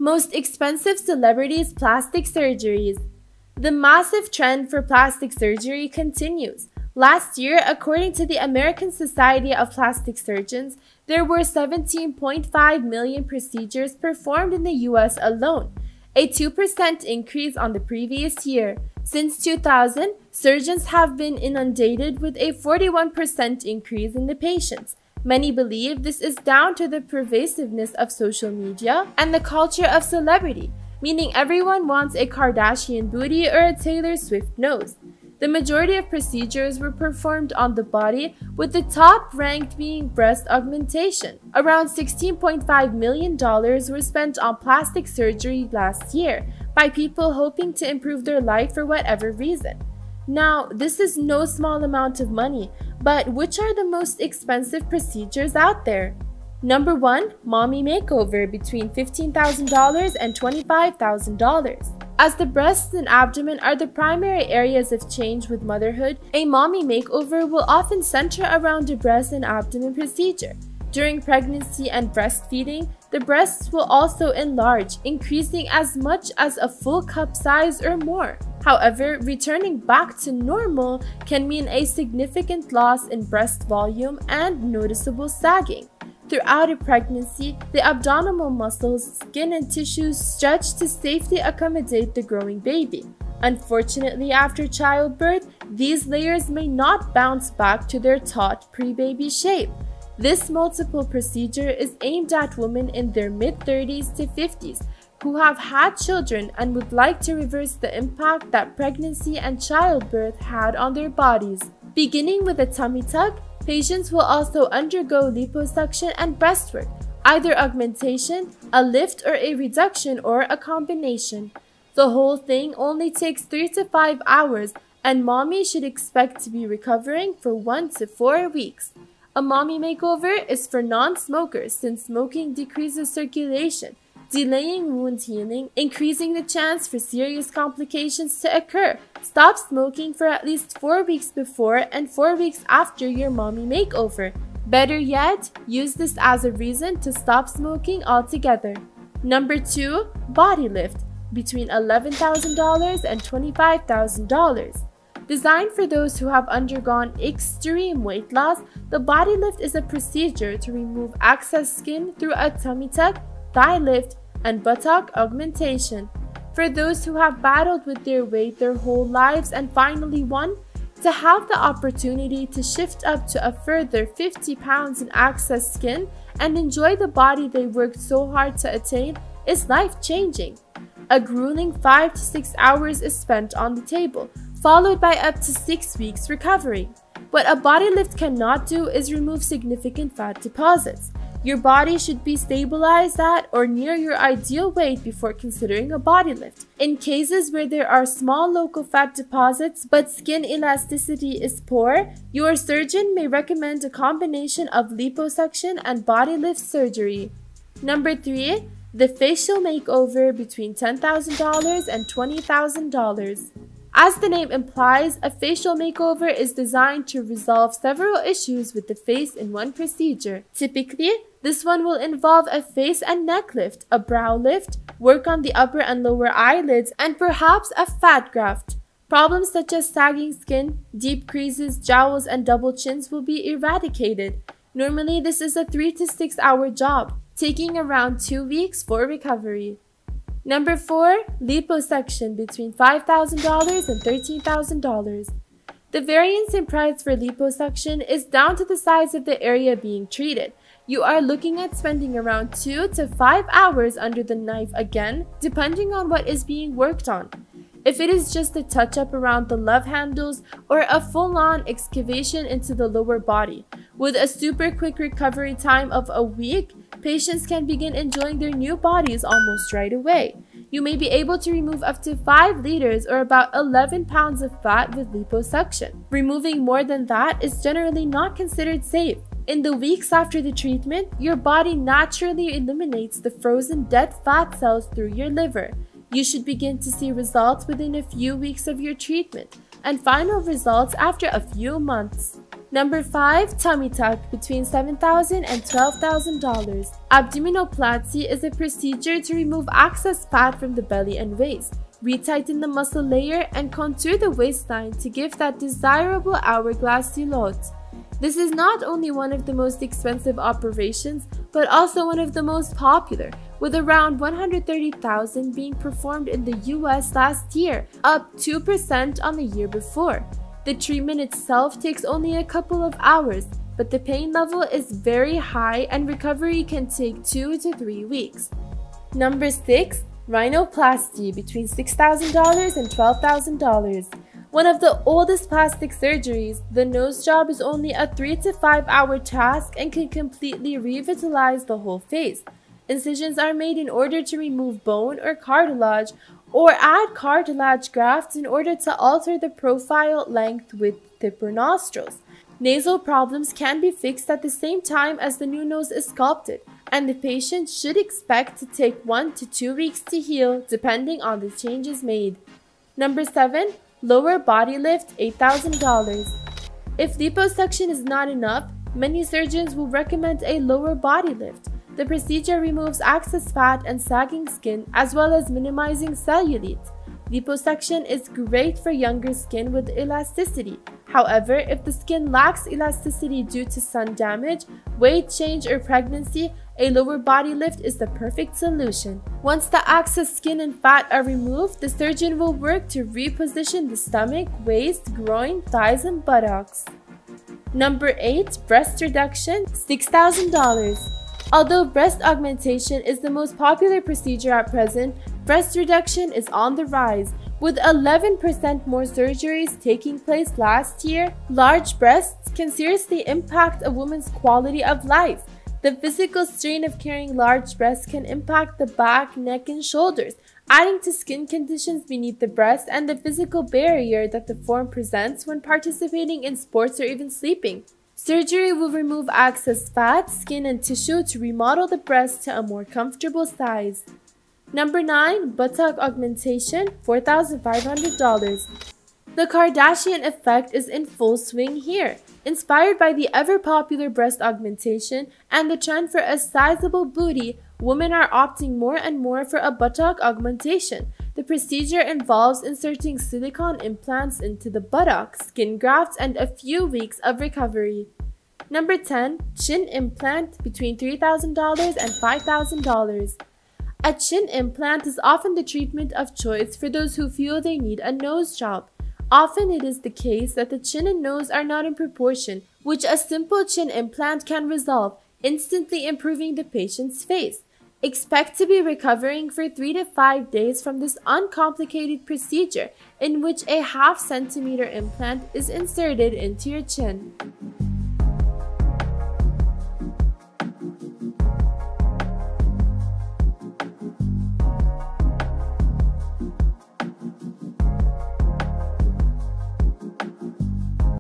Most expensive celebrities' plastic surgeries. The massive trend for plastic surgery continues. Last year, according to the American Society of Plastic Surgeons, there were 17.5 million procedures performed in the US alone, a 2% increase on the previous year. Since 2000, surgeons have been inundated with a 41% increase in the patients. Many believe this is down to the pervasiveness of social media and the culture of celebrity, meaning everyone wants a Kardashian booty or a Taylor Swift nose. The majority of procedures were performed on the body, with the top ranked being breast augmentation. Around $16.5 million were spent on plastic surgery last year by people hoping to improve their life for whatever reason. Now, this is no small amount of money, but which are the most expensive procedures out there? Number 1, mommy makeover, between $15,000 and $25,000. As the breasts and abdomen are the primary areas of change with motherhood, a mommy makeover will often center around a breast and abdomen procedure. During pregnancy and breastfeeding, the breasts will also enlarge, increasing as much as a full cup size or more. However, returning back to normal can mean a significant loss in breast volume and noticeable sagging. Throughout a pregnancy, the abdominal muscles, skin, and tissues stretch to safely accommodate the growing baby. Unfortunately, after childbirth, these layers may not bounce back to their taut pre-baby shape. This multiple procedure is aimed at women in their mid-30s to 50s who have had children and would like to reverse the impact that pregnancy and childbirth had on their bodies. Beginning with a tummy tuck, patients will also undergo liposuction and breastwork, either augmentation, a lift, or a reduction, or a combination. The whole thing only takes 3 to 5 hours, and mommy should expect to be recovering for 1 to 4 weeks. A mommy makeover is for non-smokers since smoking decreases circulation, delaying wound healing, increasing the chance for serious complications to occur. Stop smoking for at least 4 weeks before and 4 weeks after your mommy makeover. Better yet, use this as a reason to stop smoking altogether. Number 2, body lift, between $11,000 and $25,000. Designed for those who have undergone extreme weight loss, the body lift is a procedure to remove excess skin through a tummy tuck, thigh lift, and buttock augmentation. For those who have battled with their weight their whole lives and finally won, to have the opportunity to shift up to a further 50 pounds in excess skin and enjoy the body they worked so hard to attain is life-changing. A grueling 5 to 6 hours is spent on the table, followed by up to 6 weeks recovery. What a body lift cannot do is remove significant fat deposits. Your body should be stabilized at or near your ideal weight before considering a body lift. In cases where there are small local fat deposits but skin elasticity is poor, your surgeon may recommend a combination of liposuction and body lift surgery. Number 3, the facial makeover, between $10,000 and $20,000. As the name implies, a facial makeover is designed to resolve several issues with the face in one procedure. Typically, this one will involve a face and neck lift, a brow lift, work on the upper and lower eyelids, and perhaps a fat graft. Problems such as sagging skin, deep creases, jowls, and double chins will be eradicated. Normally, this is a 3 to 6 hour job, taking around 2 weeks for recovery. Number 4, liposuction, between $5,000 and $13,000. The variance in price for liposuction is down to the size of the area being treated. You are looking at spending around 2 to 5 hours under the knife again, depending on what is being worked on. If it is just a touch-up around the love handles or a full-on excavation into the lower body, with a super quick recovery time of a week, patients can begin enjoying their new bodies almost right away. You may be able to remove up to 5 liters or about 11 pounds of fat with liposuction. Removing more than that is generally not considered safe. In the weeks after the treatment, your body naturally eliminates the frozen dead fat cells through your liver. You should begin to see results within a few weeks of your treatment, and final results after a few months. Number 5. Tummy tuck, between $7,000 and $12,000. Abdominoplasty is a procedure to remove excess fat from the belly and waist, retighten the muscle layer, and contour the waistline to give that desirable hourglass silhouette. This is not only one of the most expensive operations, but also one of the most popular, with around 130,000 being performed in the US last year, up 2% on the year before. The treatment itself takes only a couple of hours, but the pain level is very high and recovery can take 2 to 3 weeks. Number 6. Rhinoplasty, between $6,000 and $12,000. One of the oldest plastic surgeries, the nose job is only a 3 to 5 hour task and can completely revitalize the whole face. Incisions are made in order to remove bone or cartilage, or add cartilage grafts in order to alter the profile, length, width, tip, or nostrils. Nasal problems can be fixed at the same time as the new nose is sculpted, and the patient should expect to take 1 to 2 weeks to heal, depending on the changes made. Number 7. Lower body lift, $8,000. If liposuction is not enough, many surgeons will recommend a lower body lift. The procedure removes excess fat and sagging skin, as well as minimizing cellulite. Liposuction is great for younger skin with elasticity. However, if the skin lacks elasticity due to sun damage, weight change, or pregnancy, a lower body lift is the perfect solution. Once the excess skin and fat are removed, the surgeon will work to reposition the stomach, waist, groin, thighs, and buttocks. Number 8. Breast reduction, $6,000. Although breast augmentation is the most popular procedure at present, breast reduction is on the rise, with 11% more surgeries taking place last year. Large breasts can seriously impact a woman's quality of life. The physical strain of carrying large breasts can impact the back, neck, and shoulders, adding to skin conditions beneath the breast and the physical barrier that the form presents when participating in sports or even sleeping. Surgery will remove excess fat, skin, and tissue to remodel the breast to a more comfortable size. Number 9. Buttock augmentation, $4,500. The Kardashian effect is in full swing here. Inspired by the ever-popular breast augmentation and the trend for a sizable booty, women are opting more and more for a buttock augmentation. The procedure involves inserting silicone implants into the buttocks, skin grafts, and a few weeks of recovery. Number 10. Chin implant, between $3,000 and $5,000. A chin implant is often the treatment of choice for those who feel they need a nose job. Often it is the case that the chin and nose are not in proportion, which a simple chin implant can resolve, instantly improving the patient's face. Expect to be recovering for 3 to 5 days from this uncomplicated procedure, in which a 0.5 centimeter implant is inserted into your chin.